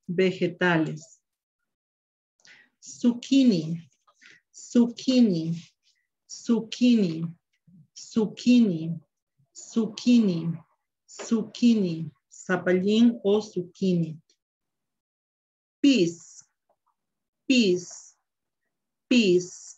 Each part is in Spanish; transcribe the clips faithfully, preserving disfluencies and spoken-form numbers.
vegetales. Zucchini, zucchini, zucchini, zucchini, zucchini, zucchini, zapallín o zucchini. Peas, peas, peas,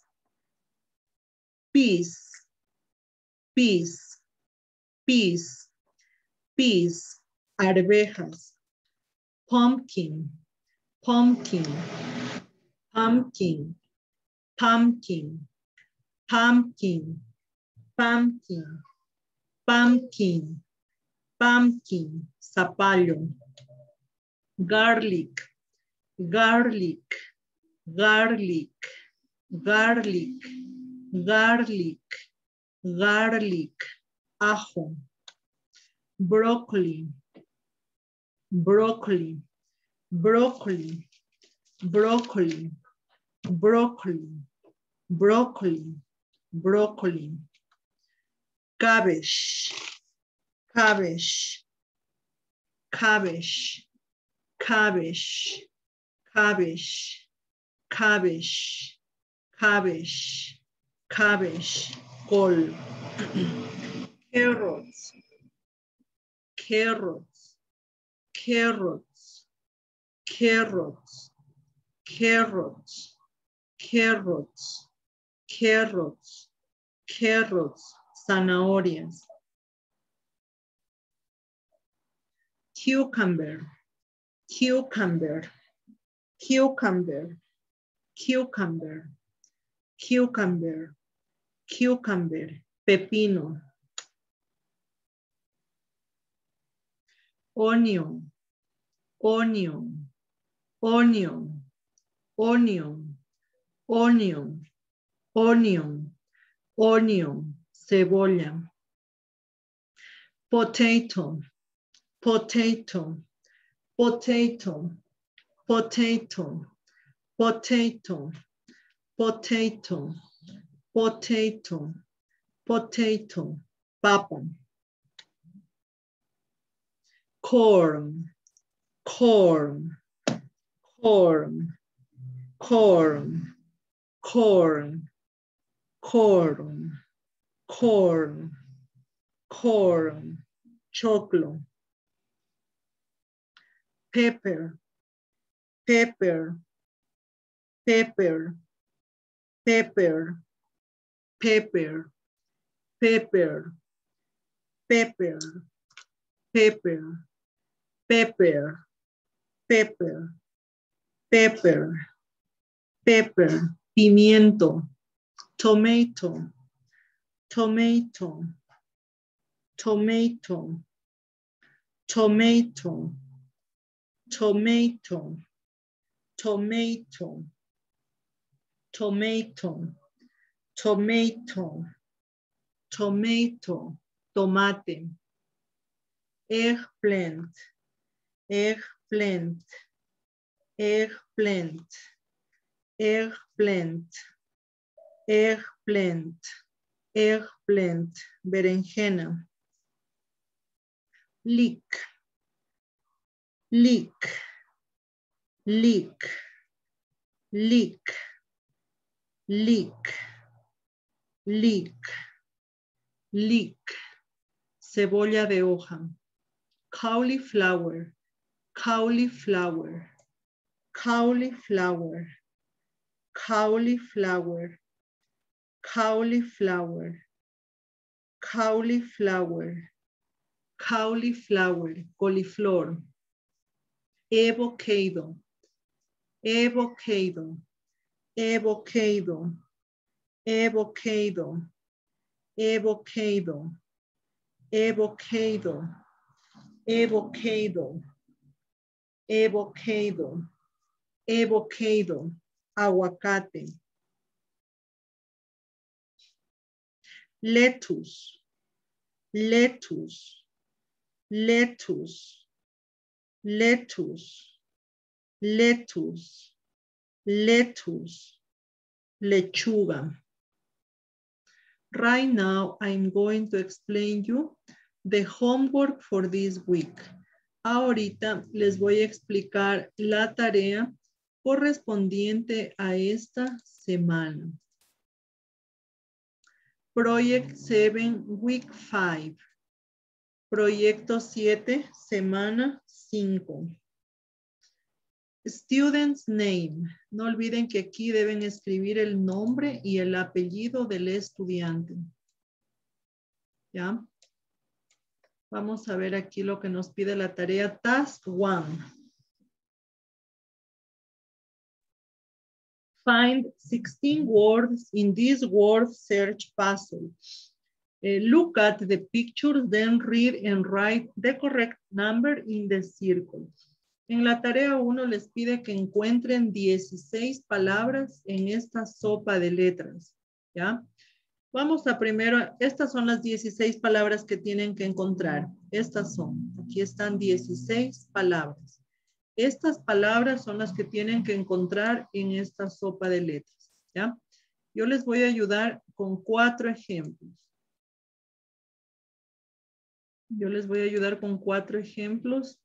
peas, peas, peas, peas, arvejas. Pumpkin, pumpkin, pumpkin, pumpkin, pumpkin, pumpkin, pumpkin, pumpkin, zapallo. Garlic, garlic, garlic, garlic, garlic, garlic, ajo. Broccoli, broccoli, broccoli, broccoli, broccoli, broccoli, broccoli. Cabbage, cabbage, cabbage, cabbage, cabbage, cabbage, cabbage, cabbage, col. Carrots, carrots, carrots, carrots, carrots, carrots, carrots, carrots, zanahorias. Cucumber, cucumber, cucumber, cucumber, cucumber, cucumber, pepino. Onion, onion, onion, onion, onion, onion, onion, cebolla. Potato, potato, potato, potato, potato, potato, potato, potato, papa. Corn, corn, corn, corn, corn, corn, corn, corn, choclo. Pepper, pepper, pepper, pepper, pepper, pepper, pepper, pepper, pepper, pepper, pepper, pepper, pimiento, tomato, tomato, tomato, tomato, tomato, tomato, tomato, tomato, tomato, tomate. Eggplant, eggplant, eggplant, eggplant, eggplant, eggplant, berenjena. Leek, leek, leek, leek, leek, leek, leek, cebolla de hoja. Cauliflower, cauliflower, cauliflower, cauliflower, cauliflower, cauliflower, cauliflower, coliflor. Avocado, avocado, avocado, avocado, avocado, avocado, avocado, avocado, avocado, aguacate. Lettuce, lettuce, lettuce, lettuce, lettuce, lettuce, lechuga. Right now, I'm going to explain you the homework for this week. ahorita les voy a explicar la tarea correspondiente a esta semana. Project seven, Week five. Proyecto siete, semana cinco. Student's name. No olviden que aquí deben escribir el nombre y el apellido del estudiante. ¿Ya? Vamos a ver aquí lo que nos pide la tarea. Task one. Find sixteen words in this word search puzzle. Uh, look at the pictures, then read and write the correct number in the circle. En la tarea uno les pide que encuentren dieciséis palabras en esta sopa de letras. ¿Ya? Vamos a primero, estas son las dieciséis palabras que tienen que encontrar. Estas son, aquí están dieciséis palabras. Estas palabras son las que tienen que encontrar en esta sopa de letras. ¿Ya? Yo les voy a ayudar con cuatro ejemplos. Yo les voy a ayudar con cuatro ejemplos.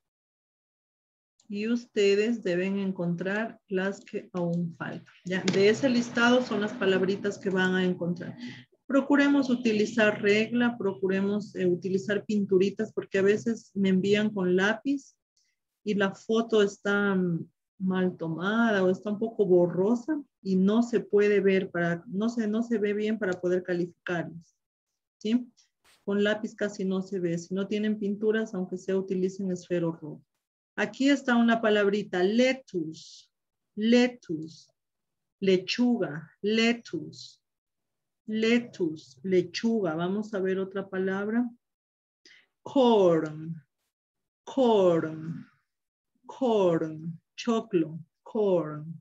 Y ustedes deben encontrar las que aún faltan. ¿Ya? De ese listado son las palabritas que van a encontrar. Procuremos utilizar regla, procuremos eh, utilizar pinturitas porque a veces me envían con lápiz y la foto está mal tomada o está un poco borrosa y no se puede ver, para, no, se, no se ve bien para poder calificarlos. ¿Sí? Con lápiz casi no se ve. Si no tienen pinturas, aunque sea utilicen esfero rojo. Aquí está una palabrita, lettuce, lettuce, lechuga, lettuce, lettuce, lechuga. Vamos a ver otra palabra. Corn, corn, corn, choclo, corn.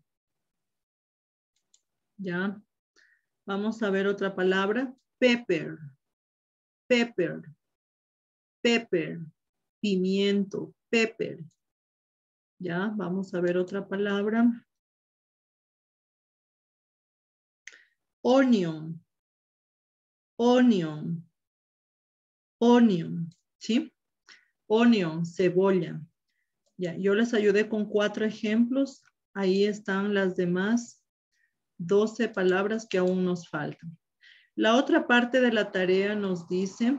¿Ya? Vamos a ver otra palabra. Pepper, pepper, pepper, pimiento, pepper. Ya, vamos a ver otra palabra. Onion, onion, onion, ¿sí? Onion, cebolla. Ya, yo les ayudé con cuatro ejemplos. Ahí están las demás doce palabras que aún nos faltan. La otra parte de la tarea nos dice,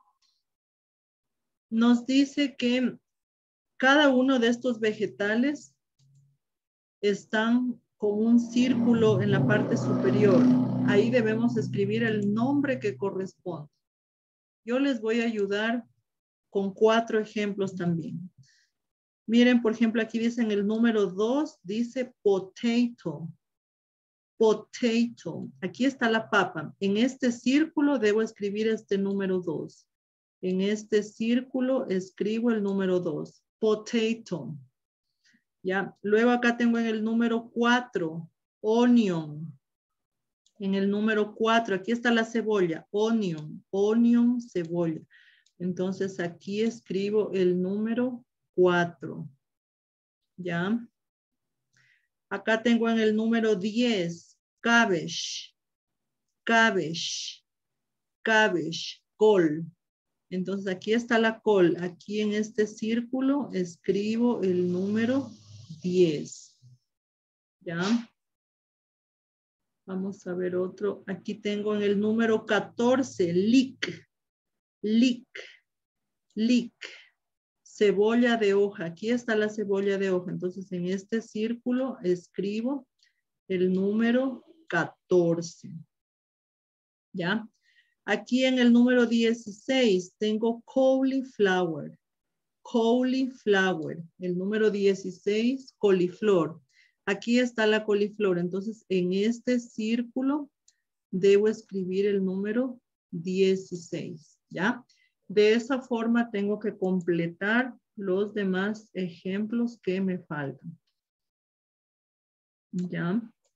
nos dice que cada uno de estos vegetales están con un círculo en la parte superior. Ahí debemos escribir el nombre que corresponde. Yo les voy a ayudar con cuatro ejemplos también. Miren, por ejemplo, aquí dicen el número dos, dice potato. Potato. Aquí está la papa. En este círculo debo escribir este número dos. En este círculo escribo el número dos. Potato. Ya. Luego acá tengo en el número cuatro. Onion. En el número cuatro. Aquí está la cebolla. Onion. Onion, cebolla. Entonces aquí escribo el número cuatro. ¿Ya? Acá tengo en el número diez. Cabbage. Cabbage. Cabbage. Col. Entonces aquí está la col. Aquí en este círculo escribo el número diez. ¿Ya? Vamos a ver otro. Aquí tengo en el número catorce. Leek. Leek. Leek. Cebolla de hoja. Aquí está la cebolla de hoja. Entonces en este círculo escribo el número catorce. ¿Ya? Aquí en el número dieciséis tengo cauliflower. Cauliflower. El número dieciséis, coliflor. Aquí está la coliflor. Entonces en este círculo debo escribir el número dieciséis. ¿Ya? De esa forma tengo que completar los demás ejemplos que me faltan. ¿Ya?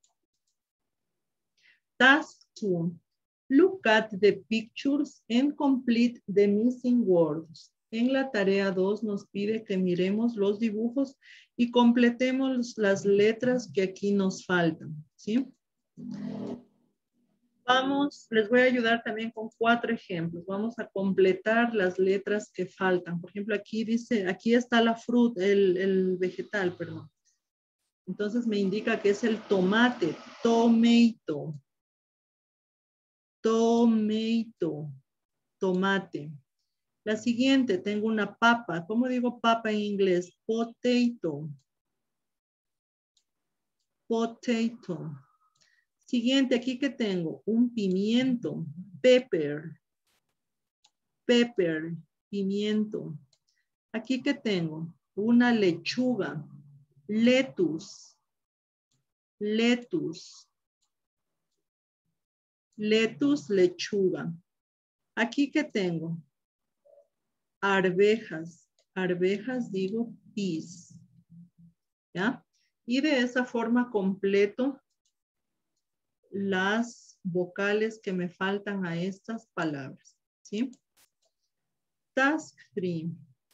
Task two. Look at the pictures and complete the missing words. En la tarea dos nos pide que miremos los dibujos y completemos las letras que aquí nos faltan. ¿Sí? Vamos, les voy a ayudar también con cuatro ejemplos. Vamos a completar las letras que faltan. Por ejemplo, aquí dice, aquí está la fruta, el, el vegetal, perdón. Entonces me indica que es el tomate, tomato. Tomato, tomate. La siguiente, tengo una papa. ¿Cómo digo papa en inglés? Potato. Potato. Siguiente, aquí que tengo un pimiento, pepper, pepper, pimiento. Aquí que tengo una lechuga, lettuce, lettuce, lettuce, lechuga. Aquí que tengo arvejas, arvejas digo peas, ¿ya? Y de esa forma completo las vocales que me faltan a estas palabras, ¿sí? Task three.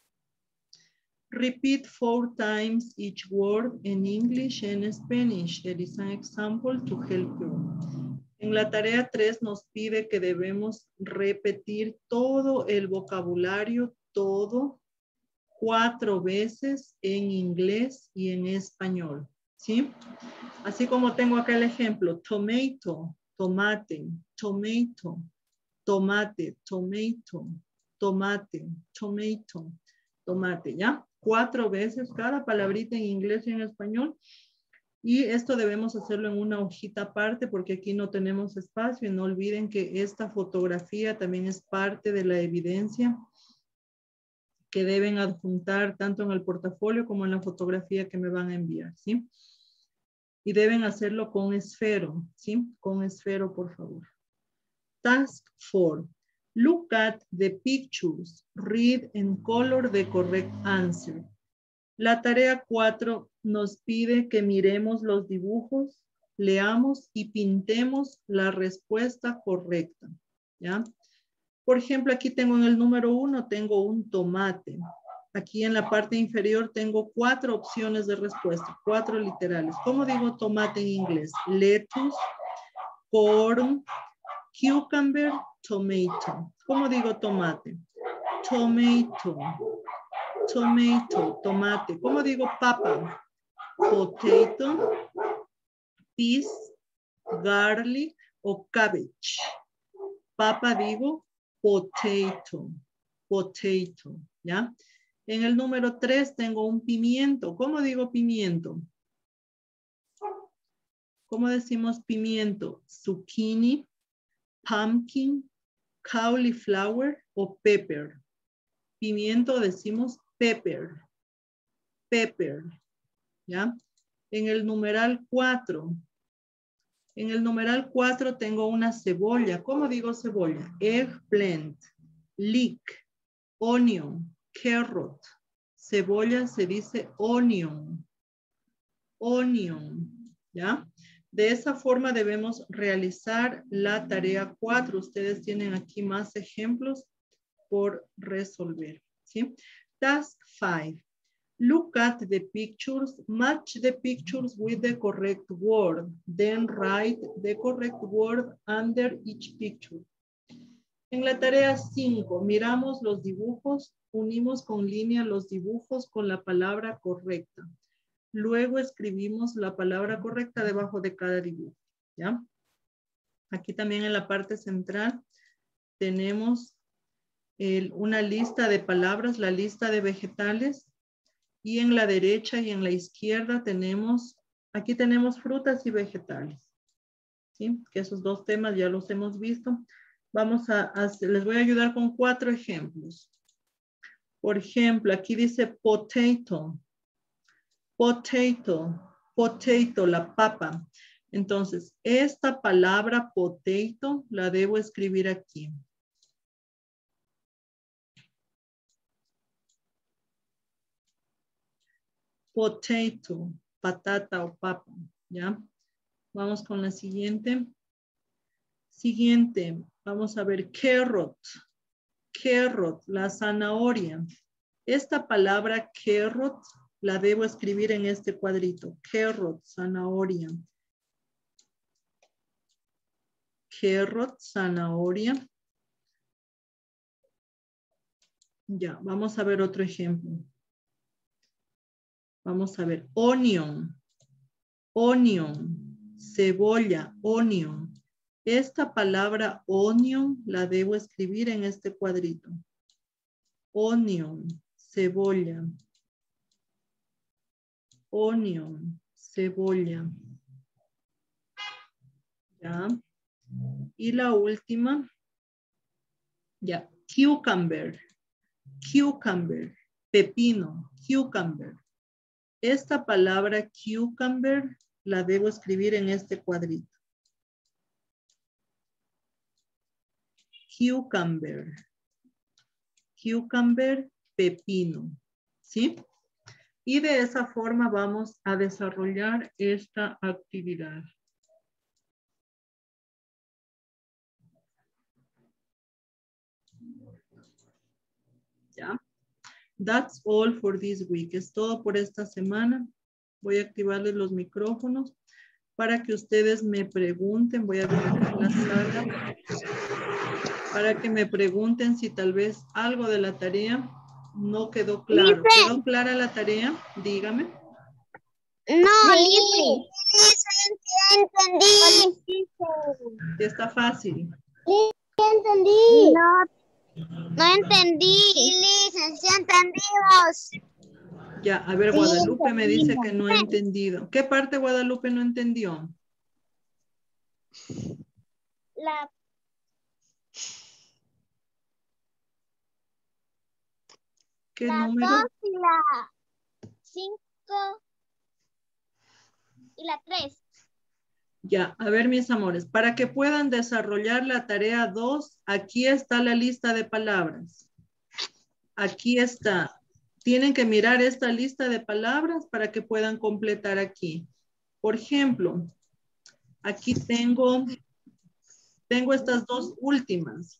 Repeat four times each word in English and Spanish. There is an example to help you. En la tarea tres nos pide que debemos repetir todo el vocabulario, todo, cuatro veces en inglés y en español, ¿sí? Así como tengo acá el ejemplo, tomato, tomate, tomato, tomate, tomato, tomate, tomato, tomate, ¿ya? Cuatro veces cada palabrita en inglés y en español. Y esto debemos hacerlo en una hojita aparte porque aquí no tenemos espacio. Y no olviden que esta fotografía también es parte de la evidencia que deben adjuntar tanto en el portafolio como en la fotografía que me van a enviar, ¿sí? Y deben hacerlo con esfero, ¿sí? Con esfero, por favor. Task four. Look at the pictures. Read and color the correct answer. La tarea cuatro nos pide que miremos los dibujos, leamos y pintemos la respuesta correcta, ¿ya? Por ejemplo, aquí tengo en el número uno, tengo un tomate. Aquí en la parte inferior tengo cuatro opciones de respuesta, cuatro literales. ¿Cómo digo tomate en inglés? Lettuce, corn, cucumber, tomato. ¿Cómo digo tomate? Tomato, tomato, tomate. ¿Cómo digo papa? Potato, peas, garlic o cabbage. Papa digo potato, potato, ¿ya? En el número tres tengo un pimiento. ¿Cómo digo pimiento? ¿Cómo decimos pimiento? Zucchini, pumpkin, cauliflower o pepper. Pimiento decimos pepper, pepper, ¿ya? En el numeral cuatro, en el numeral cuatro tengo una cebolla. ¿Cómo digo cebolla? Eggplant, leek, onion, carrot. Cebolla se dice onion, onion, ¿ya? De esa forma debemos realizar la tarea cuatro. Ustedes tienen aquí más ejemplos por resolver, ¿sí? Task five. Look at the pictures, match the pictures with the correct word, then write the correct word under each picture. En la tarea cinco, miramos los dibujos, unimos con línea los dibujos con la palabra correcta. Luego escribimos la palabra correcta debajo de cada dibujo, ¿ya? Aquí también en la parte central tenemos el, una lista de palabras, la lista de vegetales. Y en la derecha y en la izquierda tenemos, aquí tenemos frutas y vegetales. ¿Sí? Que esos dos temas ya los hemos visto. Vamos a, a, les voy a ayudar con cuatro ejemplos. Por ejemplo, aquí dice potato. Potato. Potato, la papa. Entonces, esta palabra potato la debo escribir aquí. Potato, patata o papa, ¿ya? Vamos con la siguiente. Siguiente, vamos a ver carrot. Carrot, la zanahoria. Esta palabra carrot la debo escribir en este cuadrito. Carrot, zanahoria. carrot, zanahoria. Ya, vamos a ver otro ejemplo. Vamos a ver, onion, onion, cebolla, onion. Esta palabra onion la debo escribir en este cuadrito. Onion, cebolla. Onion, cebolla. Ya. Y la última. Ya, cucumber. Cucumber, pepino, cucumber. Esta palabra cucumber la debo escribir en este cuadrito. Cucumber. Cucumber, pepino. ¿Sí? Y de esa forma vamos a desarrollar esta actividad. ¿Ya? That's all for this week. Es todo por esta semana. Voy a activarles los micrófonos para que ustedes me pregunten. Voy a visitar la sala para que me pregunten si tal vez algo de la tarea no quedó claro. Listen. ¿Quedó clara la tarea? Dígame. No, Lizzy. Entendí. Ya está fácil. Entendí. No, no entendí. Lizzy, sí entendimos. Ya, a ver, Sí, Guadalupe me dice que no ha entendimos. entendido. ¿Qué parte Guadalupe no entendió? La ¿Qué La número? dos y la cinco y la tres. Ya, a ver, mis amores, para que puedan desarrollar la tarea dos, aquí está la lista de palabras. Aquí está. Tienen que mirar esta lista de palabras para que puedan completar aquí. Por ejemplo, aquí tengo, tengo estas dos últimas.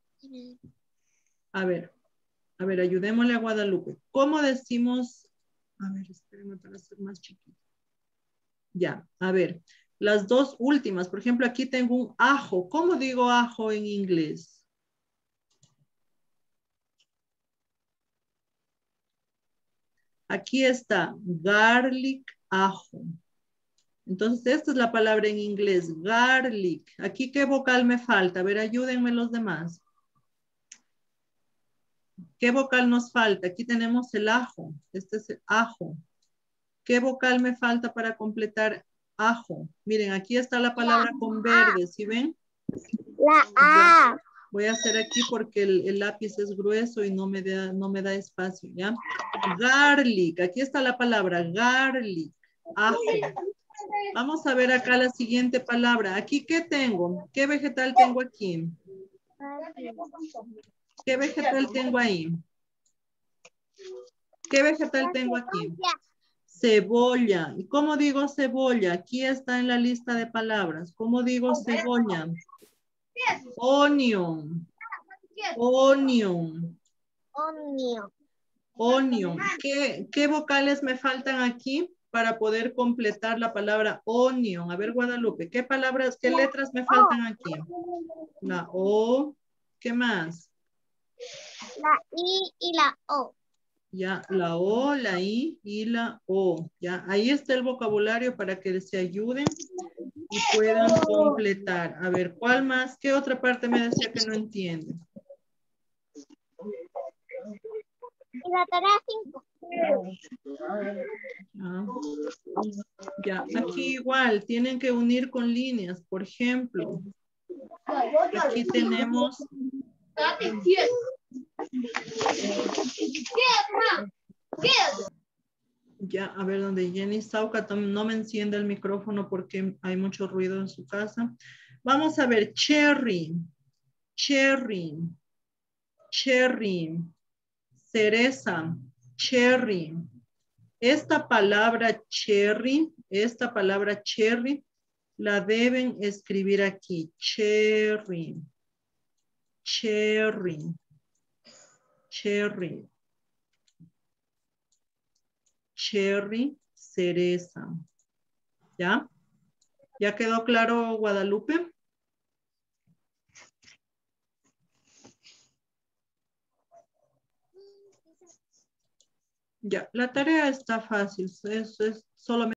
A ver, a ver, ayudémosle a Guadalupe. ¿Cómo decimos? A ver, espérenme para hacer más chiquito. Ya, a ver. Las dos últimas, por ejemplo, aquí tengo un ajo. ¿Cómo digo ajo en inglés? Aquí está garlic, ajo. Entonces, esta es la palabra en inglés, garlic. Aquí, ¿qué vocal me falta? A ver, ayúdenme los demás. ¿Qué vocal nos falta? Aquí tenemos el ajo. Este es el ajo. ¿Qué vocal me falta para completar ajo? Miren, aquí está la palabra con verde, ¿sí ven? La A. Voy a hacer aquí porque el, el lápiz es grueso y no me, da, no me da espacio, ¿ya? Garlic, aquí está la palabra, garlic, ajo. Vamos a ver acá la siguiente palabra. ¿Aquí qué tengo? ¿Qué vegetal tengo aquí? ¿Qué vegetal tengo ahí? ¿Qué vegetal tengo aquí? Cebolla. ¿Y cómo digo cebolla? Aquí está en la lista de palabras. ¿Cómo digo cebolla? Onion. Onion. Onion. Onion. ¿Qué, qué vocales me faltan aquí para poder completar la palabra onion? A ver, Guadalupe, ¿qué palabras, qué letras me faltan aquí? La O. ¿Qué más? La I y la O. Ya, la O, la I y la O. Ya, ahí está el vocabulario para que se ayuden y puedan completar. A ver, ¿cuál más? ¿Qué otra parte me decía que no entiende? Y la tarea cinco. Ya. Ya, aquí igual, tienen que unir con líneas. Por ejemplo, aquí tenemos... Ya, a ver, donde Jenny Sauca no me enciende el micrófono porque hay mucho ruido en su casa. Vamos a ver, cherry, cherry, cherry, cereza, cherry. Esta palabra cherry, esta palabra cherry, la deben escribir aquí, cherry, cherry, cherry. Cherry, cereza. ¿Ya? ¿Ya quedó claro, Guadalupe? Ya, la tarea está fácil. Es, es solamente